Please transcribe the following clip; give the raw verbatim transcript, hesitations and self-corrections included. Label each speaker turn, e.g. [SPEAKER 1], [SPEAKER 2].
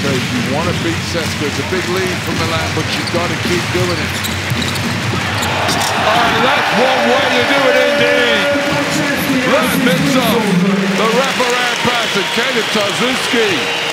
[SPEAKER 1] Cesca. You want to beat Cesca. It's a big lead for Milan, but you've got to keep doing it. Oh, that's one way to do it indeed. Radmitsov, the wraparound pass, and Kenneth Tarczewski